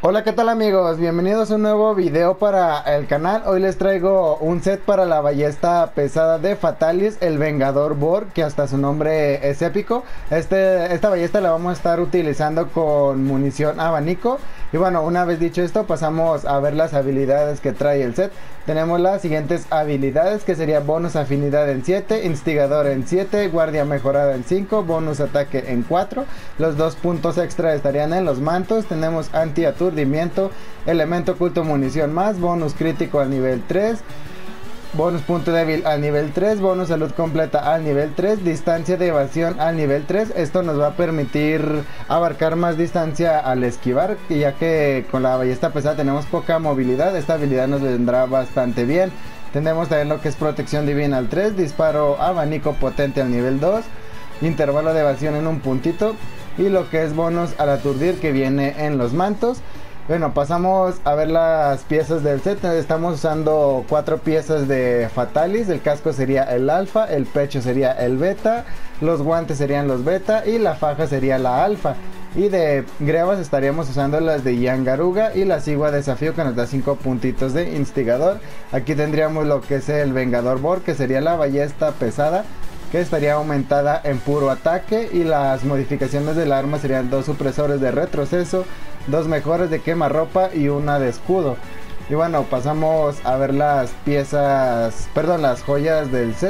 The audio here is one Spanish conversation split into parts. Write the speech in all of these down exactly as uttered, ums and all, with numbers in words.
Hola, ¿qué tal amigos? Bienvenidos a un nuevo video para el canal. Hoy les traigo un set para la ballesta pesada de Fatalis, el Vengador Borg, que hasta su nombre es épico. Este, esta ballesta la vamos a estar utilizando con munición abanico. Y bueno, una vez dicho esto, pasamos a ver las habilidades que trae el set. Tenemos las siguientes habilidades, que sería bonus afinidad en siete, instigador en siete, guardia mejorada en cinco, bonus ataque en cuatro. Los dos puntos extra estarían en los mantos. Tenemos anti aturdimiento, elemento oculto munición más, bonus crítico al nivel tres, bonus punto débil al nivel tres, bonus salud completa al nivel tres, distancia de evasión al nivel tres. Esto nos va a permitir abarcar más distancia al esquivar, ya que con la ballesta pesada tenemos poca movilidad. Esta habilidad nos vendrá bastante bien. Tenemos también lo que es protección divina al tres, disparo abanico potente al nivel dos, intervalo de evasión en un puntito, y lo que es bonus al aturdir, que viene en los mantos. Bueno, pasamos a ver las piezas del set. Estamos usando cuatro piezas de Fatalis. El casco sería el alfa, el pecho sería el beta, los guantes serían los beta y la faja sería la alfa. Y de grebas estaríamos usando las de Ian Garuga y la Sigua Desafío, que nos da cinco puntitos de instigador. Aquí tendríamos lo que es el Vengador Borg, que sería la ballesta pesada, que estaría aumentada en puro ataque, y las modificaciones del arma serían dos supresores de retroceso, dos mejores de quemarropa y una de escudo. Y bueno, pasamos a ver las piezas, perdón, las joyas del set.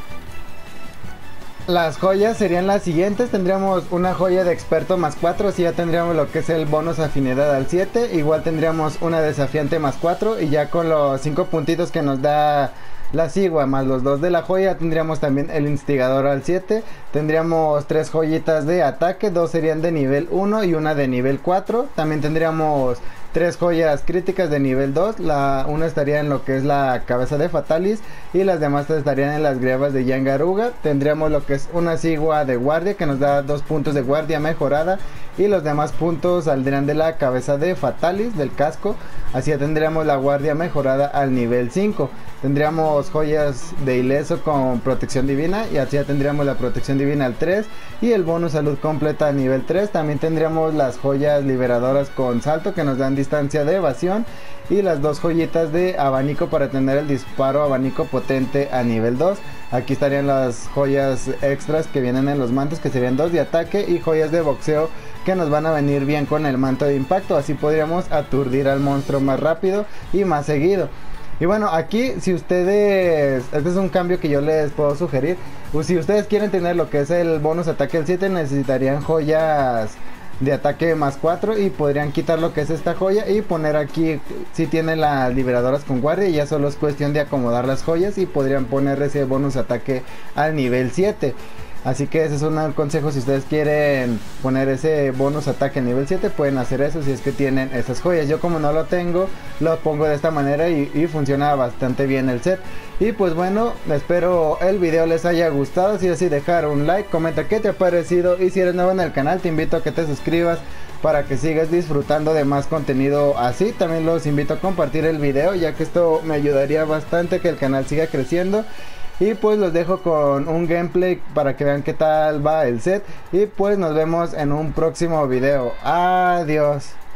Las joyas serían las siguientes. Tendríamos una joya de experto más cuatro, así ya tendríamos lo que es el bonus afinidad al siete. Igual tendríamos una desafiante más cuatro, y ya con los cinco puntitos que nos da la Sigua más los dos de la joya tendríamos también el instigador al siete. Tendríamos tres joyitas de ataque, dos serían de nivel uno y una de nivel cuatro. También tendríamos tres joyas críticas de nivel dos, la una estaría en lo que es la cabeza de Fatalis y las demás estarían en las grebas de Ian Garuga. Tendríamos lo que es una Sigua de guardia, que nos da dos puntos de guardia mejorada, y los demás puntos saldrían de la cabeza de Fatalis, del casco. Así ya tendríamos la guardia mejorada al nivel cinco. Tendríamos joyas de ileso con protección divina, y así ya tendríamos la protección divina al tres y el bonus salud completa a nivel tres. También tendríamos las joyas liberadoras con salto, que nos dan distancia de evasión, y las dos joyitas de abanico para tener el disparo abanico potente a nivel dos. Aquí estarían las joyas extras que vienen en los mantos, que serían dos de ataque, y joyas de boxeo que nos van a venir bien con el manto de impacto. Así podríamos aturdir al monstruo más rápido y más seguido. Y bueno, aquí si ustedes, este es un cambio que yo les puedo sugerir, pues si ustedes quieren tener lo que es el bonus ataque al siete, necesitarían joyas de ataque más cuatro, y podrían quitar lo que es esta joya y poner aquí si tienen las liberadoras con guardia, y ya solo es cuestión de acomodar las joyas y podrían poner ese bonus ataque al nivel siete. Así que ese es un consejo: si ustedes quieren poner ese bonus ataque a nivel siete, pueden hacer eso si es que tienen esas joyas. Yo, como no lo tengo, lo pongo de esta manera y, y funciona bastante bien el set. Y pues bueno, espero el video les haya gustado. Si es así, dejar un like, comenta qué te ha parecido, y si eres nuevo en el canal te invito a que te suscribas para que sigas disfrutando de más contenido así. También los invito a compartir el video, ya que esto me ayudaría bastante a que el canal siga creciendo. Y pues los dejo con un gameplay para que vean qué tal va el set. Y pues nos vemos en un próximo video. Adiós.